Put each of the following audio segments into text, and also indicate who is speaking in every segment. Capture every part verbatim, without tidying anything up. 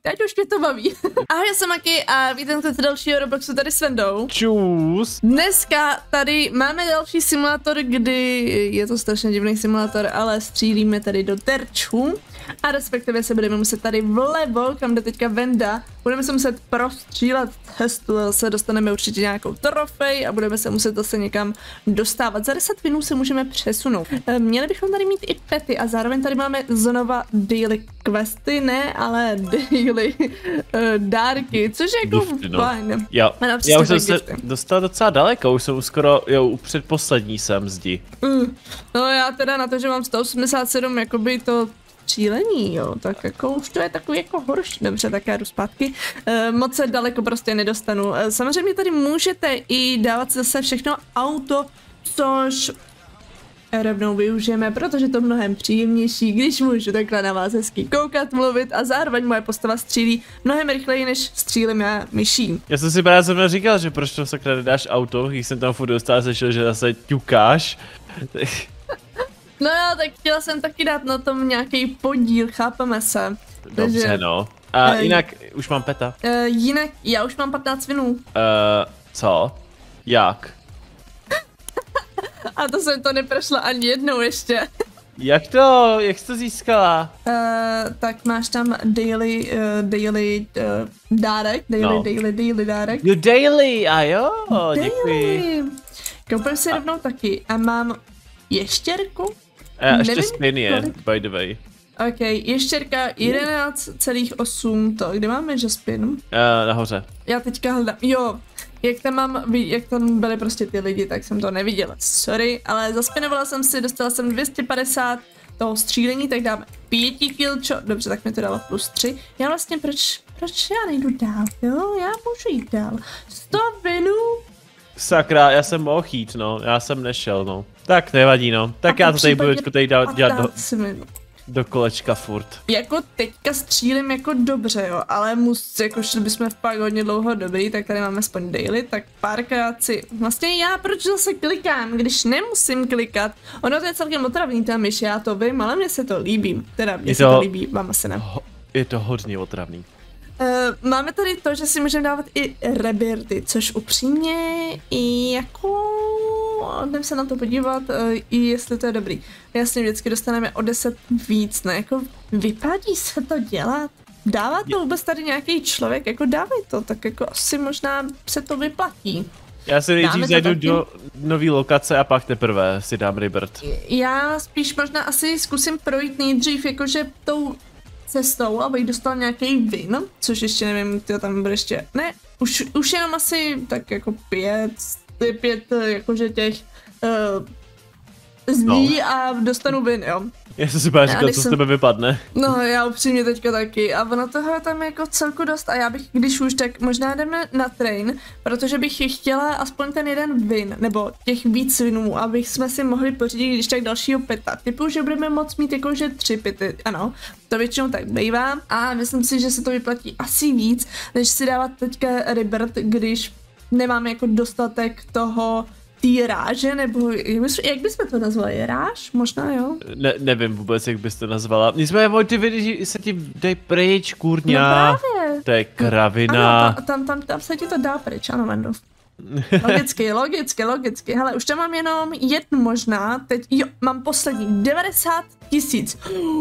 Speaker 1: teď už mě to baví. Ahoj, já jsem Maki a vítejte z dalšího Robloxu tady s Vendou.
Speaker 2: Čus.
Speaker 1: Dneska tady máme další simulátor, kdy je to strašně divný simulátor, ale střílíme tady do terčů. A respektive se budeme muset tady vlevo, kam jde teďka Venda, budeme se muset prostřílet cestu, se dostaneme určitě nějakou trofej a budeme se muset zase někam dostávat. Za deset minut se můžeme přesunout. Měli bychom tady mít i pety a zároveň tady máme znova daily questy, ne, ale daily uh, dárky, což je jako
Speaker 2: Gifty, no.
Speaker 1: fajn.
Speaker 2: Jo, já už jsem se dostal docela daleko, už jsem skoro, jo, u předposlední jsem zdi.
Speaker 1: Uh, no já teda na to, že mám sto osmdesát sedm, jakoby to střílení, jo, tak jako už to je takový jako horší. Dobře, tak já jdu zpátky. E, moc se daleko prostě nedostanu. E, samozřejmě tady můžete i dávat zase všechno auto, což rovnou využijeme, protože to mnohem příjemnější, když můžu takhle na vás hezky koukat, mluvit a zároveň moje postava střílí mnohem rychleji, než střílím já myší.
Speaker 2: Já jsem si právě zrovna říkal, že proč to sakra nedáš auto, když jsem tam furt dostal, slyšel, že zase ťukáš.
Speaker 1: No jo, tak chtěla jsem taky dát na tom nějaký podíl, chápeme se.
Speaker 2: Dobře,
Speaker 1: Takže,
Speaker 2: no. A
Speaker 1: uh,
Speaker 2: jinak, už mám peta.
Speaker 1: Uh, jinak, já už mám patnáct vinů.
Speaker 2: Uh, co? Jak?
Speaker 1: A to jsem to neprošla ani jednou ještě.
Speaker 2: Jak to? Jak jsi to získala?
Speaker 1: Uh, tak máš tam daily, uh, daily uh, dárek, daily,
Speaker 2: no.
Speaker 1: daily, daily dárek.
Speaker 2: Jo, daily, a jo,
Speaker 1: daily.
Speaker 2: Děkuji.
Speaker 1: Koupím si rovnou taky a mám ještěrku.
Speaker 2: Uh, ještě spin je, by the way.
Speaker 1: Ok, ještěrka jedenáct celá osm, to, kde máme že spin? Uh,
Speaker 2: nahoře.
Speaker 1: Já teďka hledám, jo, jak tam mám, jak tam byly prostě ty lidi, tak jsem to neviděla, sorry, ale zaspinovala jsem si, dostala jsem dvě stě padesát toho střílení, tak dáme pěti kill, čo, dobře, tak mi to dala plus tři. Já vlastně, proč, proč já nejdu dál, jo, já můžu jít dál. sto vinů.
Speaker 2: Sakra, já jsem mohl jít, no, já jsem nešel, no. Tak nevadí, no, tak já to tady budu tady dělat, dělat do, do kolečka furt. Jako
Speaker 1: teďka střílím jako dobře, jo, ale mus, jako šli bychom fakt hodně dlouho dobrý, tak tady máme aspoň daily, tak párkrát si, vlastně já proč zase klikám, když nemusím klikat, ono to je celkem otravný ta myš, já to vím, ale mně se to líbí, teda mně se to, to líbí, vám asi ne.
Speaker 2: Je to hodně otravný.
Speaker 1: Uh, máme tady to, že si můžeme dávat i rebirty, což upřímně i jako... Jdem se na to podívat, uh, i jestli to je dobrý. Jasně, vždycky dostaneme o deset víc, ne? Jako vypadí se to dělat? Dává to vůbec tady nějaký člověk? Jako dávej to, tak jako asi možná se to vyplatí.
Speaker 2: Já si nejdřív zajdu do nový lokace a pak teprve si dám rebirth.
Speaker 1: Já spíš možná asi zkusím projít nejdřív jakože tou cestou, abych dostal nějaký win, což ještě nevím, ty tam bude ještě, ne, už, už jenom asi tak jako pět, pět jakože těch uh, zdí no. A dostanu win, jo.
Speaker 2: Já jsem si právě říkal, co z tebe vypadne.
Speaker 1: No, já upřímně teďka taky a ono toho je tam jako celku dost a já bych, když už, tak možná jdeme na train, protože bych chtěla aspoň ten jeden win, nebo těch víc winů, abych jsme si mohli pořídit, když tak dalšího peta. Typu, že budeme moct mít jakože tři pety, ano, to většinou tak bývá a myslím si, že se to vyplatí asi víc, než si dávat teďka rebirth, když nemáme jako dostatek toho tý ráže, nebo jak, bys, jak bychom to nazvali? Ráž? Možná, jo?
Speaker 2: Ne, nevím vůbec, jak bys to nazvala. Nicméně, ty vidíš, že se ti dej pryč, kurňa.
Speaker 1: No právě.
Speaker 2: To je kravina.
Speaker 1: Ano, tam, tam, tam se ti to dá pryč, ano, Vendo. Logicky, logicky, logicky. Hele, už tam mám jenom jednu možná, teď, jo, mám poslední, devadesát tisíc.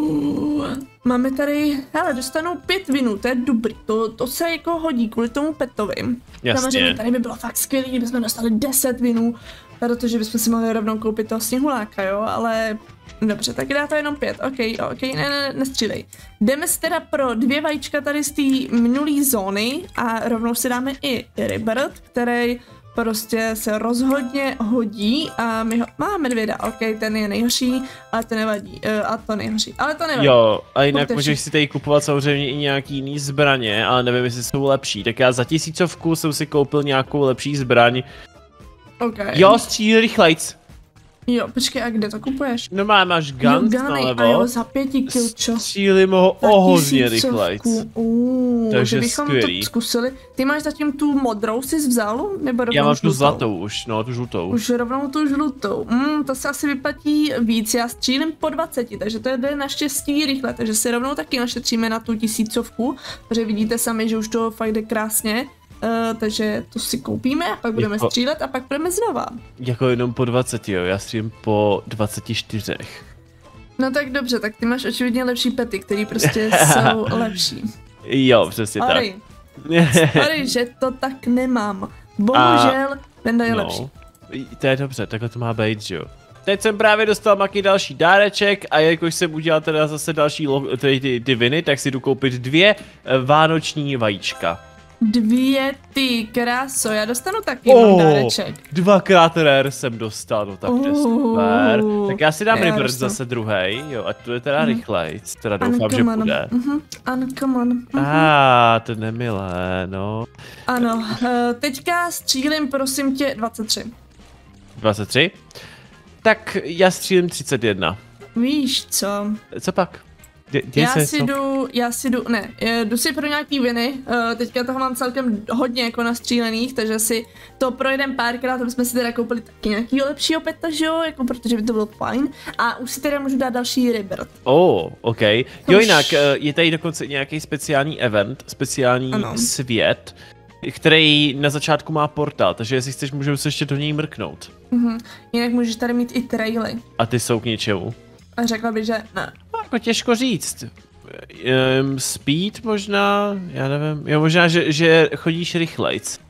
Speaker 1: Máme tady, hele, dostanu pět vinů, to je dobrý, to, to se jako hodí kvůli tomu petovi.
Speaker 2: Jasně.
Speaker 1: Samozřejmě tady by bylo fakt skvělý, kdybychom dostali deset vinů, protože bychom si mohli rovnou koupit toho sněhuláka, jo, ale dobře, tak dá to jenom pět, ok, ok, ne, ne, ne, nestřílej. Jdeme si teda pro dvě vajíčka tady z té minulé zóny a rovnou si dáme i rebirth, který prostě se rozhodně hodí a my ho máme medvěda, ok, ten je nejhorší, ale to nevadí, uh, a to nejhorší, ale to nevadí.
Speaker 2: Jo, a jinak můžeš si tady kupovat samozřejmě i nějaký jiný zbraně, ale nevím, jestli jsou lepší, tak já za tisícovku jsem si koupil nějakou lepší zbraň.
Speaker 1: Okay.
Speaker 2: Jo, stříl rychlejc.
Speaker 1: Jo, počkej, a kde to kupuješ?
Speaker 2: No má, máš guns nalevo.
Speaker 1: A jo, za pěti kill, čo?
Speaker 2: Střílím ho o hodně rychlejc.
Speaker 1: Uuu, tomu,
Speaker 2: Takže
Speaker 1: že bychom
Speaker 2: skvělý.
Speaker 1: to zkusili. Ty máš zatím tu modrou si vzal? Nebo rovnou
Speaker 2: Já mám
Speaker 1: žlutou?
Speaker 2: tu zlatou už, no, tu žlutou.
Speaker 1: Už rovnou tu žlutou. Mm, to se asi vyplatí víc, já střílím po dvaceti, takže to jde naštěstí rychle, takže si rovnou taky našetříme na tu tisícovku, protože vidíte sami, že už to fakt jde krásně. Uh, takže to si koupíme a pak budeme
Speaker 2: jako,
Speaker 1: střílet a pak budeme znova.
Speaker 2: Jako jenom po dvaceti, jo, já střílím po dvaceti čtyřech.
Speaker 1: No tak dobře, tak ty máš očividně lepší pety, který prostě jsou lepší.
Speaker 2: Jo, přesně
Speaker 1: Sorry.
Speaker 2: tak.
Speaker 1: Sorry, že to tak nemám. Bohužel, Venda je
Speaker 2: no,
Speaker 1: lepší.
Speaker 2: To je dobře, takhle to má být, že jo. Teď jsem právě dostal Maki další dáreček a jakož jsem udělal teda zase další ty, ty, ty viny, tak si jdu koupit dvě vánoční vajíčka.
Speaker 1: Dvě ty kráso, já dostanu taky oh, dáreček.
Speaker 2: Dvakrát rare jsem dostal, no tak to je super. Tak já si dám Rebirth zase druhý, jo, a to je teda mm. rychlej, teda doufám,
Speaker 1: uncommon.
Speaker 2: že bude.
Speaker 1: Uh-huh. Uncommon. Uh-huh.
Speaker 2: Ah, to je nemilé, no.
Speaker 1: Ano, teďka střílím prosím tě dvacet tři.
Speaker 2: dvacet tři? Tak já střílím třicet jedna.
Speaker 1: Víš co?
Speaker 2: Co pak? Dě, já
Speaker 1: si
Speaker 2: co?
Speaker 1: jdu, já si jdu, ne, jdu si pro nějaký viny, uh, teďka toho mám celkem hodně jako nastřílených, takže si to projedem párkrát, aby jsme si teda koupili taky nějaký lepšího peta, že jo, jako protože by to bylo fajn, a už si teda můžu dát další Rebirth.
Speaker 2: Oh, ok. Jo, jinak, je tady dokonce nějaký speciální event, speciální ano. svět, který na začátku má portál, takže jestli chceš, můžeme se ještě do něj mrknout.
Speaker 1: Mhm, jinak můžeš tady mít i traily.
Speaker 2: A ty jsou k něčemu?
Speaker 1: A řekla bych, že ne.
Speaker 2: No, jako těžko říct. Um, speed možná, já nevím, jo možná, že, že chodíš rychlejc.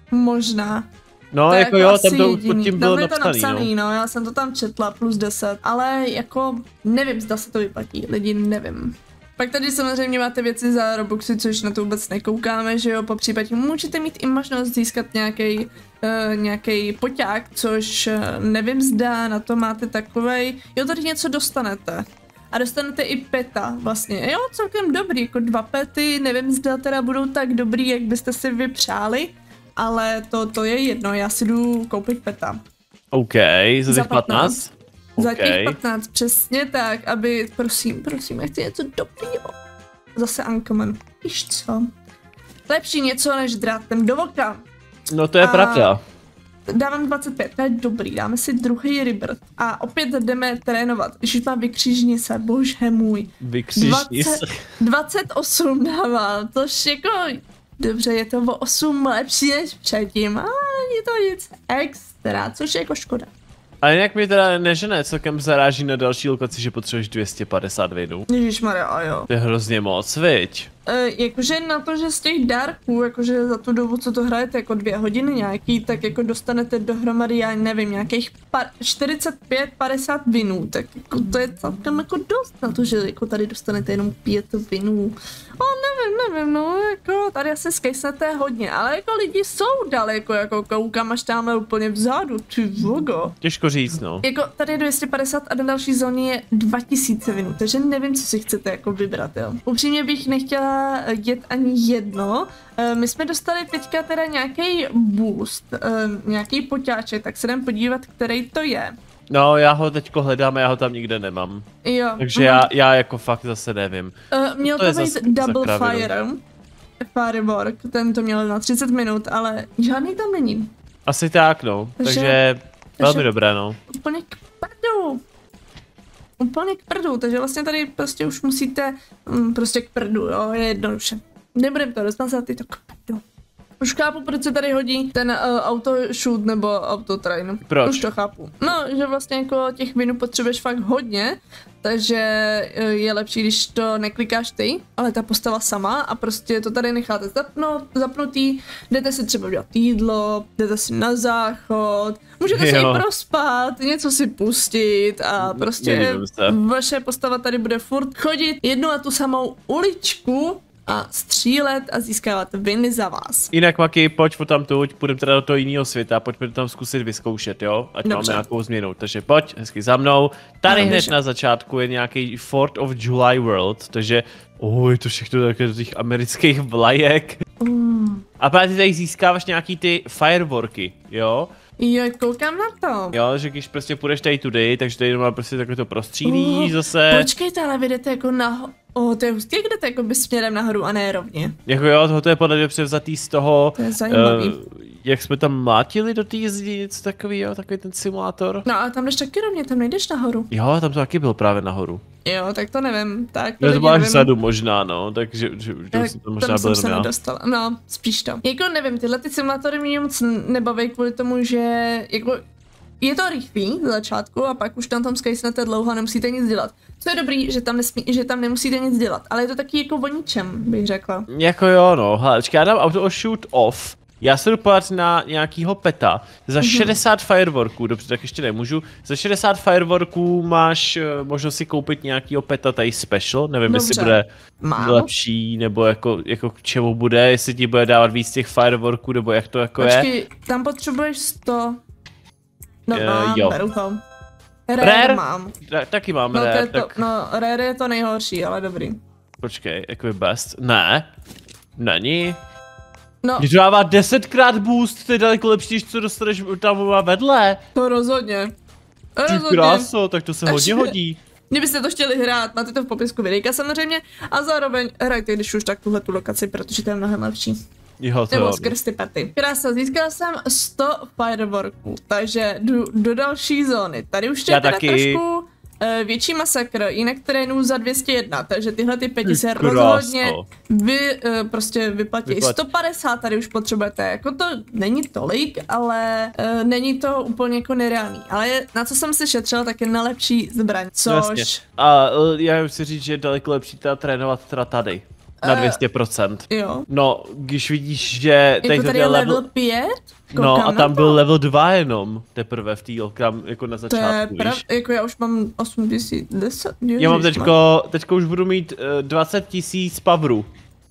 Speaker 1: Možná.
Speaker 2: No
Speaker 1: to
Speaker 2: jako,
Speaker 1: jako
Speaker 2: jo, tam to pod tím bylo
Speaker 1: tam
Speaker 2: napsaný,
Speaker 1: to napsaný
Speaker 2: no.
Speaker 1: no. Já jsem to tam četla, plus deset, ale jako nevím, zda se to vyplatí, lidi nevím. Pak tady samozřejmě máte věci za Robuxy, což na to vůbec nekoukáme, že jo, po případě můžete mít i možnost získat nějaký uh, nějaký poťák, což uh, nevím zda, na to máte takovej, jo, tady něco dostanete. A dostanete i peta vlastně, jo, celkem dobrý, jako dva pety, nevím zda teda budou tak dobrý, jak byste si vy přáli, ale to, to je jedno, já si jdu koupit peta.
Speaker 2: OK, za těch patnáct?
Speaker 1: Za
Speaker 2: okay.
Speaker 1: těch patnáct, přesně tak, aby, prosím, prosím, já chci něco dobrýho. Zase uncommon, víš co? Lepší něco, než drátem do voka.
Speaker 2: No to je a pravda.
Speaker 1: Dávám dvacet pět, to je dobrý, dáme si druhý Rebirth. A opět jdeme trénovat, když už mám vykřížni se, bože můj.
Speaker 2: Vykřížni se.
Speaker 1: dvacet osm dávám, tož jako, dobře, je to o osm lepší než předtím, ale je to nic extra, což je jako škoda.
Speaker 2: Ale jinak mi teda nežené, celkem zaráží na další lokaci, že potřebuješ dvě stě padesát vinů.
Speaker 1: Ježišmarja, a jo.
Speaker 2: To je hrozně moc, viď?
Speaker 1: E, jakože na to, že z těch dárků, jakože za tu dobu, co to hrajete, jako dvě hodiny nějaký, tak jako dostanete dohromady, já nevím, nějakých čtyřicet pět padesát vinů, tak jako to je celkem jako dost na to, že jako tady dostanete jenom pět vinů. O, nevím, nevím, no, jako tady asi skejsnete hodně, ale jako lidi jsou daleko, jako koukám až tamhle úplně vzadu, ty vogo.
Speaker 2: Těžko říct, no.
Speaker 1: Jako tady je dvě stě padesát a na další zóně je dva tisíce vinů, takže nevím, co si chcete jako vybrat, jo. Upřímně bych nechtěla jet ani jedno. My jsme dostali teďka teda nějaký boost, nějaký poťáček, tak se jdem podívat, který to je.
Speaker 2: No, já ho teďko hledám a já ho tam nikde nemám.
Speaker 1: Jo.
Speaker 2: Takže já, já jako fakt zase nevím.
Speaker 1: Uh, měl to, to být Double Fire. Firework, ten to měl na třicet minut, ale žádný tam není.
Speaker 2: Asi tak, no. Takže, takže velmi dobré, no.
Speaker 1: Úplně k prdu. Úplně k prdu, takže vlastně tady prostě už musíte, um, prostě k prdu, jo, je jednoduše. Nebudem to rozmazat, je to k prdu. Už chápu, proč se tady hodí ten uh, auto shoot nebo auto train.
Speaker 2: Proč?
Speaker 1: Už to chápu. No, že vlastně jako těch vinů potřebuješ fakt hodně, takže uh, je lepší, když to neklikáš ty, ale ta postava sama a prostě to tady necháte zapnout, zapnutý, jdete si třeba udělat jídlo, jdete si na záchod, můžete jo. si i prospat, něco si pustit a prostě vaše postava tady bude furt chodit jednu a tu samou uličku a střílet a získávat viny za vás.
Speaker 2: Jinak Maki, pojď tamtuť, půjdeme teda do toho jiného světa, pojďme to tam zkusit vyzkoušet, jo? Ať máme nějakou změnu, takže pojď, hezky za mnou. Tady hned na začátku je nějaký Fourth of July World, takže oj, to všechno také do těch amerických vlajek. Mm. A právě ty tady získáváš nějaký ty fireworky, jo?
Speaker 1: Jo, koukám na to.
Speaker 2: Jo, že když prostě půjdeš tady tudy, takže tady jenom prostě takhle to prostřílíš uh, zase.
Speaker 1: Počkejte, ale vy jdete jako na, O, to je hustý, kde to jako by směrem nahoru a ne rovně.
Speaker 2: Jako jo, tohle je podle mě převzatý z toho,
Speaker 1: to je zajímavý.
Speaker 2: Uh, jak jsme tam mlátili do té jízdy, něco takového, takový ten simulátor.
Speaker 1: No a tam jdeš taky rovně, tam nejdeš nahoru.
Speaker 2: Jo, tam to taky byl právě nahoru.
Speaker 1: Jo, tak to nevím, tak to
Speaker 2: no, to máš
Speaker 1: nevím.
Speaker 2: vzadu možná, no, takže že, že
Speaker 1: tak,
Speaker 2: to možná
Speaker 1: jsem
Speaker 2: byl
Speaker 1: se nedostala, no, spíš to. Jako nevím, tyhle ty simulátory mě moc nebaví kvůli tomu, že jako je to rychlý z začátku a pak už tam tam skajsnete dlouho a nemusíte nic dělat. Co je dobrý, že tam, nesmí, že tam nemusíte nic dělat, ale je to taky jako o ničem, bych řekla.
Speaker 2: Jako jo, no, hele, já dám auto o shoot off. Já se jdu podívat na nějakýho peta. Za mm-hmm. šedesát fireworků, dobře, tak ještě nemůžu. Za šedesát fireworků máš uh, možnost si koupit nějakýho peta tady special. Nevím, dobře. Jestli bude Mám. lepší, nebo jako, jako k čemu bude, jestli ti bude dávat víc těch fireworků, nebo jak to jako
Speaker 1: Počkej,
Speaker 2: je.
Speaker 1: tam potřebuješ sto. No
Speaker 2: uh,
Speaker 1: mám,
Speaker 2: jo.
Speaker 1: beru to. Rare, rare? mám.
Speaker 2: Ta, taky mám
Speaker 1: no,
Speaker 2: rare,
Speaker 1: to
Speaker 2: tak...
Speaker 1: to, no, rare je to nejhorší, ale dobrý.
Speaker 2: Počkej, equip best. Ne. Není.
Speaker 1: No.
Speaker 2: Když dává desetkrát boost, to je daleko lepší, než co dostaneš tam vedle.
Speaker 1: To rozhodně.
Speaker 2: Ty kráso, tak to se Takže, hodně hodí.
Speaker 1: Kdybyste to chtěli hrát, máte to v popisku videjka samozřejmě. A zároveň hrajte, když už tak tuhle tu lokaci, protože to je mnohem lepší.
Speaker 2: Jo, to
Speaker 1: Nebo
Speaker 2: jo.
Speaker 1: skrz ty pety. Krása, získal jsem sto fireworků, takže jdu do další zóny. Tady už to je teda taky. trošku uh, větší masakr, jinak terénů za dvě stě jedna, takže tyhle ty pěti se rozhodně vy, uh, prostě vyplatí. Vyplat. sto padesát tady už potřebujete, jako to není tolik, ale uh, není to úplně jako nereálný. Ale je, na co jsem si šetřil, tak je na lepší zbraň, což... Jasně.
Speaker 2: A uh, já chci říct, že je daleko lepší teda trénovat teda tady. Na dvě stě procent.
Speaker 1: Uh, jo.
Speaker 2: No, když vidíš, že
Speaker 1: jako tady je level, level pět?
Speaker 2: No a tam byl level dva jenom teprve v té, jako na začátku,
Speaker 1: to je prav, jako já už mám osm tisíc, deset,
Speaker 2: já mám teďko, teďko už budu mít uh, dvacet tisíc powerů.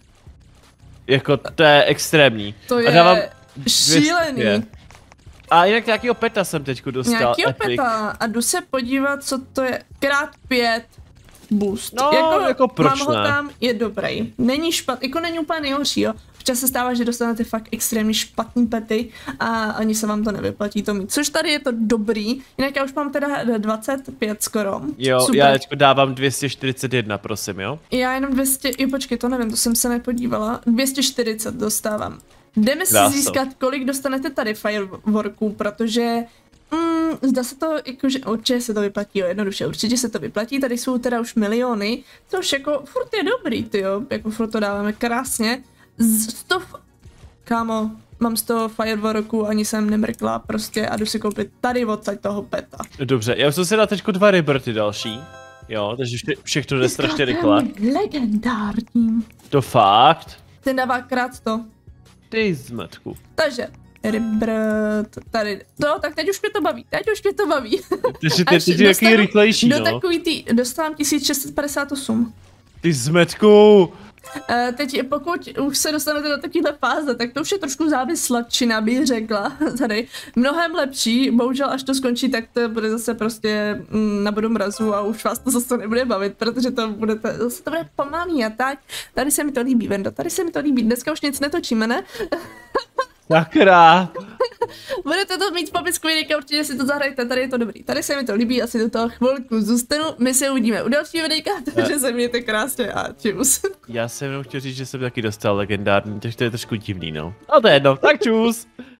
Speaker 2: Jako to je extrémní.
Speaker 1: To je
Speaker 2: a dávám
Speaker 1: šílený.
Speaker 2: A jinak nějakýho peta jsem teďko dostal.
Speaker 1: Nějakýho peta a jdu se podívat, co to je, krát pět. Boost.
Speaker 2: No,
Speaker 1: jako,
Speaker 2: jako proč
Speaker 1: mám ho
Speaker 2: ne?
Speaker 1: tam, je dobrý. Není špatný, jako není úplně nejhorší, jo. Včas se stává, že dostanete fakt extrémně špatný pety a ani se vám to nevyplatí to mít. Což tady je to dobrý, jinak já už mám teda dvacet pět skoro.
Speaker 2: Jo, super. Já teďko dávám dvě stě čtyřicet jedna, prosím, jo?
Speaker 1: Já jenom dvě stě, jo počkej, to nevím, to jsem se nepodívala. dvě stě čtyřicet dostávám. Jdeme si získat, kolik dostanete tady fireworků, protože Mm, zdá se to, jako, že určitě se to vyplatí, jo, jednoduše, určitě se to vyplatí, tady jsou teda už miliony, což jako furt je dobrý, tyjo, jako furt to dáváme krásně. sto, kámo, mám sto fireworků, ani jsem nemrkla prostě a jdu si koupit tady odsaď toho peta.
Speaker 2: Dobře, já jsem si dal teďko dva rebirty další, jo, takže vše, všechno jde strašně rychle.
Speaker 1: Legendární.
Speaker 2: To fakt?
Speaker 1: Ten dává krát sto.
Speaker 2: Ty zmetku.
Speaker 1: Takže Rebirth, tady, to, tak teď už mě to baví, teď už mě to baví.
Speaker 2: Takže teď je jaký rychlejší,
Speaker 1: do
Speaker 2: no.
Speaker 1: takový tý, dostávám tisíc šest set padesát osm.
Speaker 2: Ty zmetku.
Speaker 1: Uh, teď pokud už se dostanete do takovéhle fáze, tak to už je trošku závislačina, bych řekla, tady. Mnohem lepší, bohužel až to skončí, tak to bude zase prostě mm, na bodu mrazu a už vás to zase nebude bavit, protože to bude, zase to bude pomalý a tak. Tady se mi to líbí, Vendo, tady se mi to líbí, dneska už nic netočíme, ne?
Speaker 2: Sakra.
Speaker 1: Budete to mít v popisku videjka, určitě si to zahrajte, tady je to dobrý. Tady se mi to líbí, asi do toho chvilku zůstanu, my se uvidíme u dalšího videjka, takže se mějte krásně a čus.
Speaker 2: Já jsem jenom chtěl říct, že jsem taky dostal legendární, takže to je trošku divný, no. Ale to je jedno, tak čus.